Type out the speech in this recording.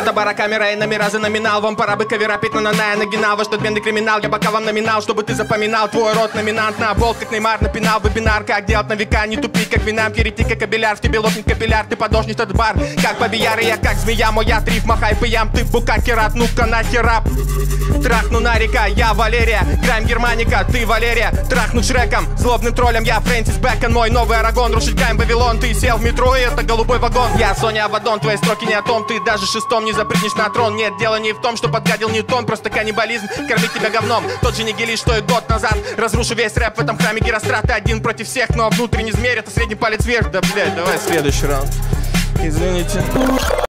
Это барокамера и номера за номинал. Вам пора бы кавера пить на наная нагинал. Ваш надменный криминал, я бока вам номинал, чтобы ты запоминал. Твой рот номинант на болт, как Неймар напинал. Вебинар, как делать на века, не тупи, как винам. Перейти как кабеляр, в тебе лопнет капилляр. Ты подошнешь этот бар, как побияр. Я как змея, мой отрив, махай пыям. Ты букакерат, ну-ка нахер рап. Трахну на река, я Валерия. Грайм Германика, ты Валерия. Трахну Шреком, злобным троллем, я Фрэнсис Бэкон. Мой новый Арагон, рушить Гайм Вавилон. Ты сел в метро, и это голубой вагон. Я Соня Авадон, твои строки не о том. Ты даже шестом не запрыгнешь на трон. Нет, дело не в том, что подгадил Ньютон. Просто каннибализм, кормить тебя говном. Тот же нигилист, что и год назад. Разрушу весь рэп в этом храме Герострата. Один против всех, но внутренний змерь, это средний палец вверх. Да, блядь, давай следующий раунд. Извините.